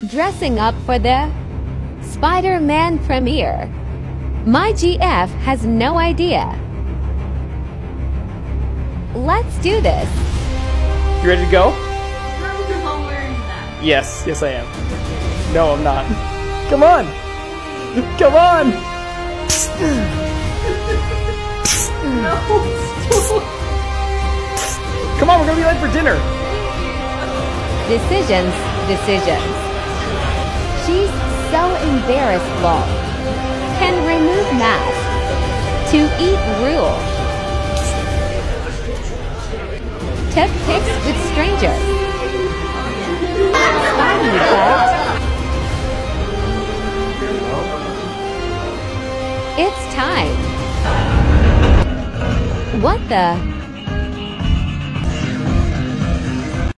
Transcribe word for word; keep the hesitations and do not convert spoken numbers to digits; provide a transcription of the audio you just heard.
Dressing up for the Spider-Man premiere. My G F has no idea. Let's do this. You ready to go? You're not wearing that. Yes, yes I am. No, I'm not. Come on! Come on! No. Come on, we're gonna be late for dinner! Decisions, decisions. She's so embarrassed, lol. Can remove mask. To eat rule. Took pics with strangers. Spidey effect. It's time. What the?